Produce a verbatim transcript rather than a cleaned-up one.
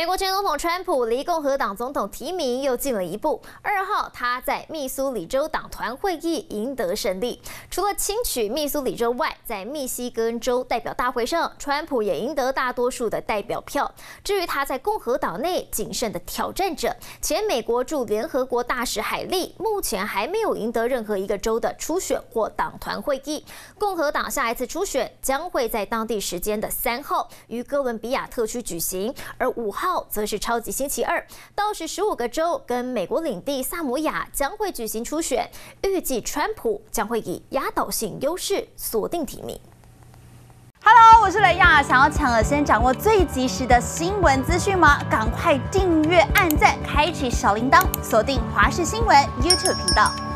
美国前总统川普离共和党总统提名又近了一步。二号，他在密苏里州党团会议赢得胜利。除了轻取密苏里州外，在密西根州代表大会上，川普也赢得大多数的代表票。至于他在共和党内仅剩的挑战者，前美国驻联合国大使海利，目前还没有赢得任何一个州的初选或党团会议。共和党下一次初选将会在当地时间的三号于哥伦比亚特区举行，而五号则是超级星期二，到时十五个州跟美国领地萨摩亚将会举行初选，预计川普将会以压倒性优势锁定提名。 Hello， 我是雷亚，想要抢了先掌握最及时的新闻资讯吗？赶快订阅、按赞、开启小铃铛，锁定华视新闻 YouTube 频道。